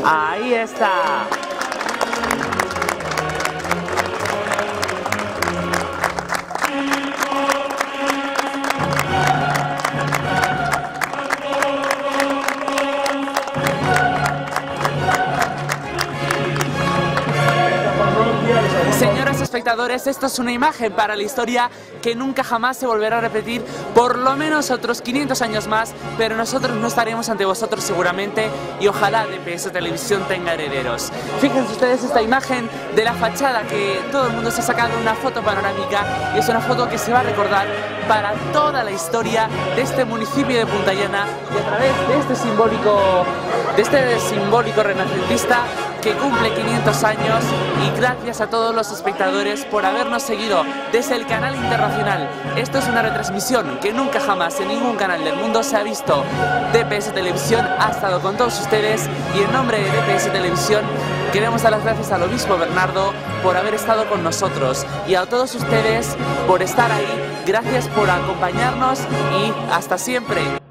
Ahí está. Señores espectadores, esto es una imagen para la historia que nunca jamás se volverá a repetir, por lo menos otros 500 años más, pero nosotros no estaremos ante vosotros seguramente y ojalá DPS Televisión tenga herederos. Fíjense ustedes esta imagen de la fachada que todo el mundo se ha sacado una foto panorámica y es una foto que se va a recordar para toda la historia de este municipio de Punta Llana y a través de este simbólico renacentista que cumple 500 años y gracias a todos los espectadores por habernos seguido desde el canal internacional. Esto es una retransmisión que nunca jamás en ningún canal del mundo se ha visto. DPS Televisión ha estado con todos ustedes y en nombre de DPS Televisión queremos dar las gracias al obispo Bernardo por haber estado con nosotros y a todos ustedes por estar ahí. Gracias por acompañarnos y hasta siempre.